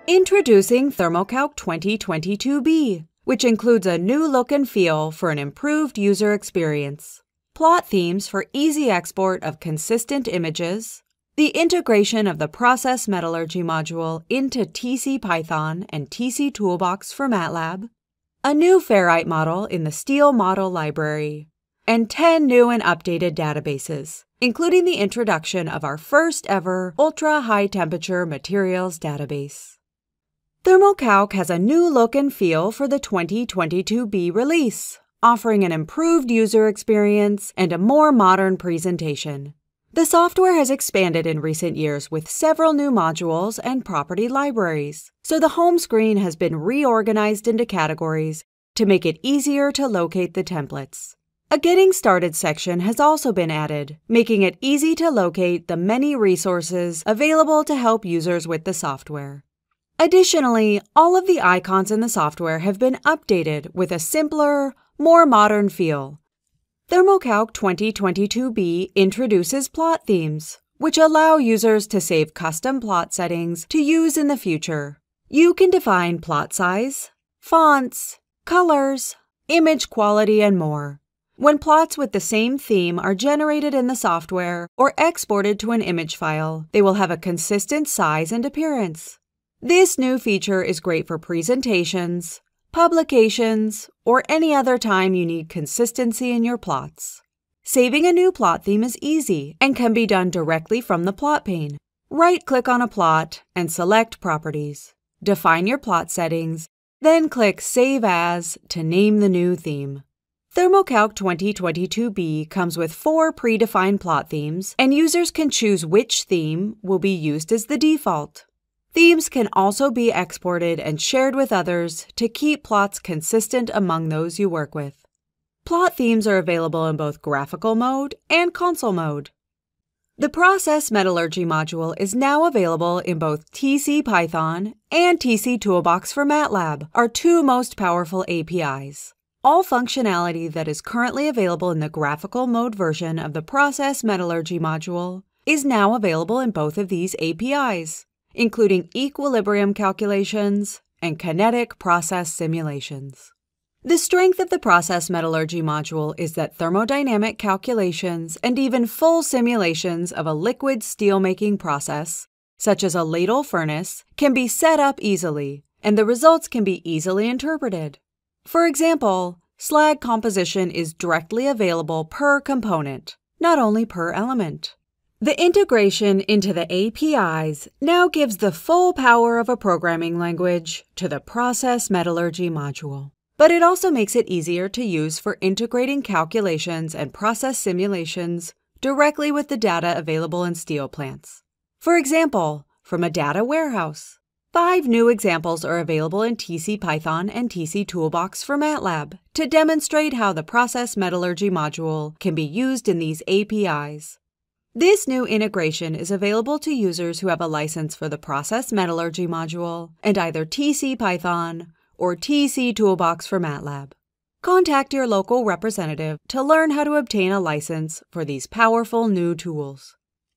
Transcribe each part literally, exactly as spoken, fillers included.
Introducing Thermo Calc twenty twenty-two b, which includes a new look and feel for an improved user experience, plot themes for easy export of consistent images, the integration of the Process Metallurgy module into T C Python and T C-Toolbox for MATLAB, a new Ferrite model in the Steel Model Library, and ten new and updated databases, including the introduction of our first ever ultra-high-temperature materials database. Thermo Calc has a new look and feel for the twenty twenty-two b release, offering an improved user experience and a more modern presentation. The software has expanded in recent years with several new modules and property libraries, so the home screen has been reorganized into categories to make it easier to locate the templates. A Getting Started section has also been added, making it easy to locate the many resources available to help users with the software. Additionally, all of the icons in the software have been updated with a simpler, more modern feel. Thermo Calc twenty twenty-two b introduces plot themes, which allow users to save custom plot settings to use in the future. You can define plot size, fonts, colors, image quality, and more. When plots with the same theme are generated in the software or exported to an image file, they will have a consistent size and appearance. This new feature is great for presentations, publications, or any other time you need consistency in your plots. Saving a new plot theme is easy and can be done directly from the plot pane. Right-click on a plot and select Properties. Define your plot settings, then click Save As to name the new theme. Thermo Calc twenty twenty-two b comes with four predefined plot themes, and users can choose which theme will be used as the default. Themes can also be exported and shared with others to keep plots consistent among those you work with. Plot themes are available in both graphical mode and console mode. The Process Metallurgy module is now available in both T C Python and T C-Toolbox for MATLAB, our two most powerful A P Is. All functionality that is currently available in the graphical mode version of the Process Metallurgy module is now available in both of these A P Is, including equilibrium calculations and kinetic process simulations. The strength of the Process Metallurgy module is that thermodynamic calculations and even full simulations of a liquid steelmaking process, such as a ladle furnace, can be set up easily, and the results can be easily interpreted. For example, slag composition is directly available per component, not only per element. The integration into the A P Is now gives the full power of a programming language to the Process Metallurgy module. But it also makes it easier to use for integrating calculations and process simulations directly with the data available in steel plants. For example, from a data warehouse. Five new examples are available in T C Python and T C-Toolbox for MATLAB to demonstrate how the Process Metallurgy module can be used in these A P Is. This new integration is available to users who have a license for the Process Metallurgy module and either T C Python or T C-Toolbox for MATLAB. Contact your local representative to learn how to obtain a license for these powerful new tools.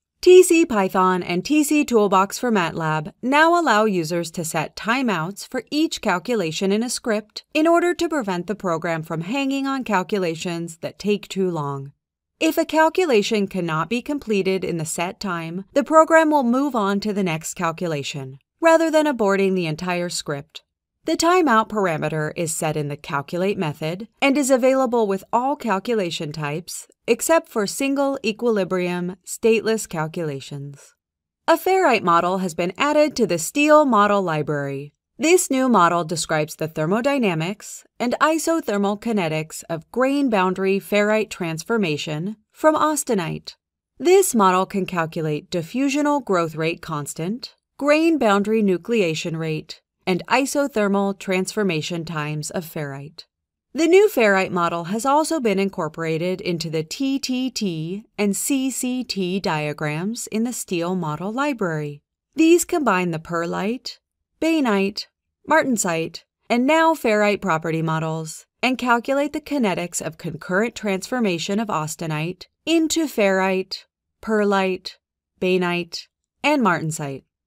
T C Python and T C-Toolbox for MATLAB now allow users to set timeouts for each calculation in a script in order to prevent the program from hanging on calculations that take too long. If a calculation cannot be completed in the set time, the program will move on to the next calculation, rather than aborting the entire script. The timeout parameter is set in the calculate method and is available with all calculation types except for single equilibrium stateless calculations. A Ferrite model has been added to the Steel Model Library. This new model describes the thermodynamics and isothermal kinetics of grain boundary ferrite transformation from austenite. This model can calculate diffusional growth rate constant, grain boundary nucleation rate, and isothermal transformation times of ferrite. The new Ferrite model has also been incorporated into the T T T and C C T diagrams in the Steel Model Library. These combine the perlite, bainite, martensite, and now ferrite property models and calculate the kinetics of concurrent transformation of austenite into ferrite, perlite, bainite, and martensite.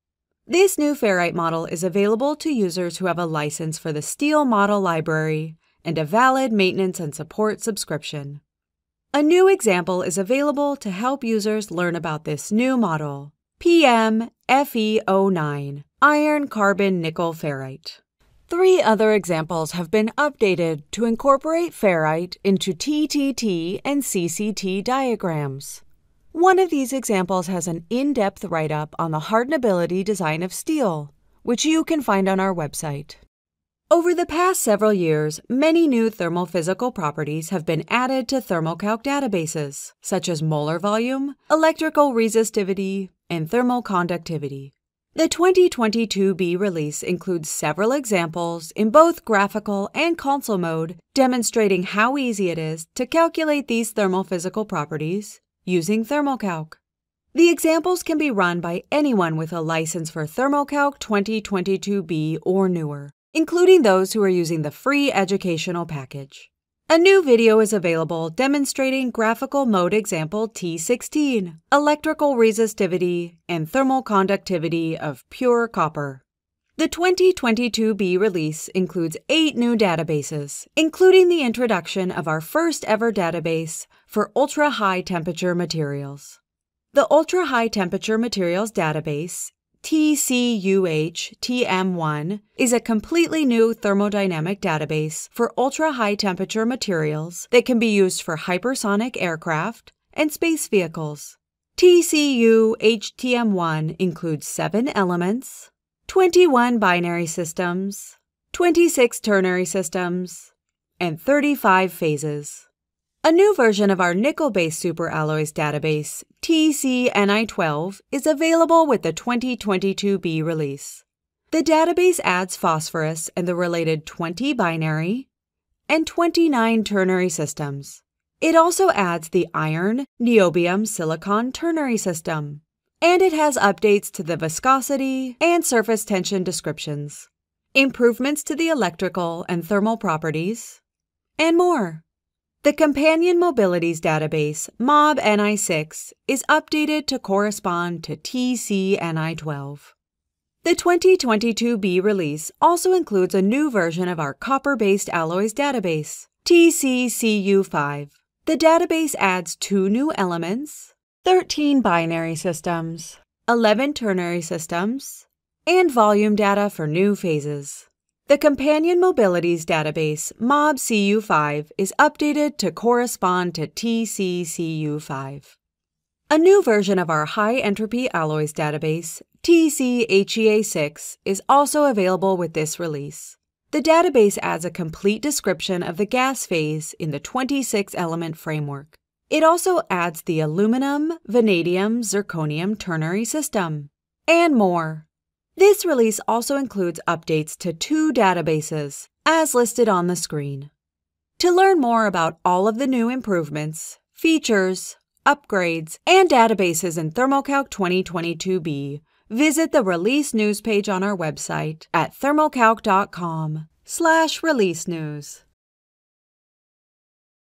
This new Ferrite model is available to users who have a license for the Steel Model Library and a valid maintenance and support subscription. A new example is available to help users learn about this new model, P M F E zero nine, Iron Carbon Nickel Ferrite. Three other examples have been updated to incorporate ferrite into T T T and C C T diagrams. One of these examples has an in-depth write-up on the hardenability design of steel, which you can find on our website. Over the past several years, many new thermophysical properties have been added to Thermo Calc databases, such as molar volume, electrical resistivity, and thermoconductivity. The twenty twenty-two B release includes several examples in both graphical and console mode demonstrating how easy it is to calculate these thermophysical properties using Thermo Calc. The examples can be run by anyone with a license for Thermo Calc twenty twenty-two B or newer, including those who are using the free educational package. A new video is available demonstrating graphical mode example T sixteen, electrical resistivity, and thermal conductivity of pure copper. The twenty twenty-two B release includes eight new databases, including the introduction of our first ever database for ultra-high temperature materials. The Ultra-High Temperature Materials Database, T C U H T M one, is a completely new thermodynamic database for ultra-high temperature materials that can be used for hypersonic aircraft and space vehicles. T C U H T M one includes seven elements, twenty-one binary systems, twenty-six ternary systems, and thirty-five phases. A new version of our nickel-based superalloys database, T C N I twelve, is available with the twenty twenty-two B release. The database adds phosphorus and the related twenty binary and twenty-nine ternary systems. It also adds the iron, niobium, silicon ternary system, and it has updates to the viscosity and surface tension descriptions, improvements to the electrical and thermal properties, and more. The Companion Mobilities Database, M O B N I six, is updated to correspond to T C N I twelve. The twenty twenty-two B release also includes a new version of our copper-based alloys database, T C C U five. The database adds two new elements, thirteen binary systems, eleven ternary systems, and volume data for new phases. The Companion Mobilities Database, M O B C U five, is updated to correspond to T C C U five. A new version of our High Entropy Alloys database, T C H E A six, is also available with this release. The database adds a complete description of the gas phase in the twenty-six element framework. It also adds the aluminum, vanadium, zirconium ternary system, and more. This release also includes updates to two databases, as listed on the screen. To learn more about all of the new improvements, features, upgrades, and databases in Thermo Calc twenty twenty-two B, visit the release news page on our website at thermocalc dot com slash release news.